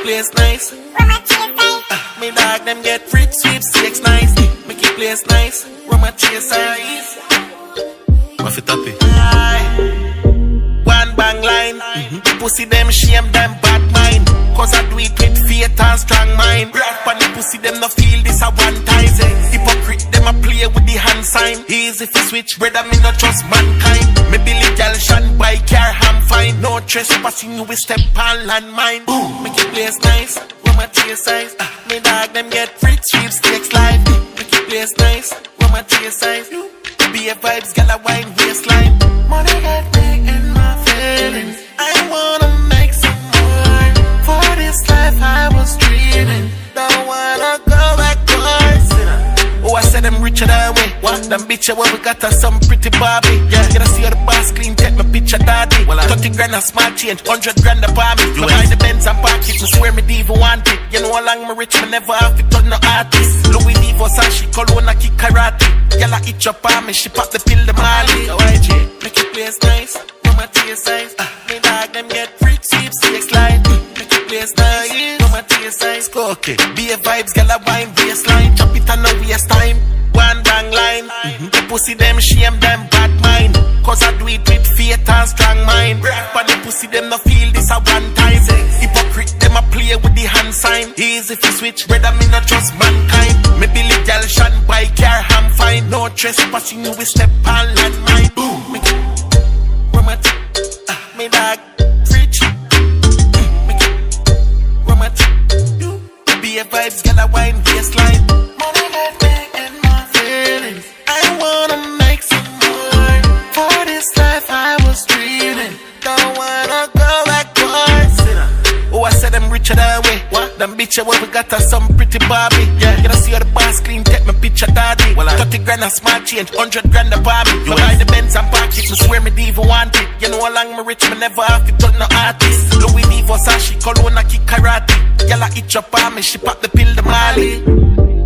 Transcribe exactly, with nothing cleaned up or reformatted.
place nice. Uh, me dog them get free sweepstakes nice. Make it place nice. Run my chase eyes. What fit happy? One bang line. Mm-hmm. Pussy them shame them bad mind. Cause I do it with faith and strong mind. Rock on the pussy them no feel this a one time. Hypocrite them a play with the hand sign. Easy fi switch, brother me not trust mankind. Me Billy gal shan by car ham fine. No trespassing you will step on landmine. Boom, make it place nice. Run my chase eyes. Uh, me dog them get free sweepstakes live. Make it place nice. Run my chase eyes. Be a vibes, gal a wine waistline. Money got me in my feelings. I wanna make some more. For this life I was dreaming. Don't wanna go backwards. Oh, I said I'm richer that way. What? Them bitches where we got us some pretty Barbie. Yeah, gotta see how the boss clean, take my picture daddy. Well, thirty grand a smart change, hundred grand a palm me. Buy the Benz and park it, me swear me diva want it. You know how long me rich, me never have to turn no artist. Louis V, Versace, Colonna, kick karate. Y'all eat your palm me, she pop the pill, the Mali. Oh, I J, make it place nice. Run my taste size. Uh, me dog them get free sweepstakes live. Make it place nice. Run my taste size. Okay, be a vibes, gal a wine baseline. Chop it on no waste time. One bang line. Mm-hmm. The pussy them shame them bad mind. Cause I do it with faith and strong mind. Rap on the pussy them no feel this a one time. Hypocrite them a play with the hand sign. Easy fi switch, brother me not trust mankind. Me Billy gal shan by car ham fine. No trespassing you will step on landmine. Boom, make it romantic. Uh, me dog preach. Mm, make it romantic. You be a vibes, gal a wine baseline. Money got me in my feelings. I wanna make some more. For this life I was dreaming. Don't wanna go backwards. Oh, I said I'm richer that way. What? Them bitches where we got us some pretty Barbie. Yeah, gotta see how the boss clean, take my picture daddy. Well, thirty grand a smart change, hundred grand a palm me. Buy the Benz and park it, me swear me diva want it. You know how long me rich, me never have to turn no artist. Louis V, Versace, Colonna, kick karate. Y'all eat your palm me, she pop the pill, the Mali.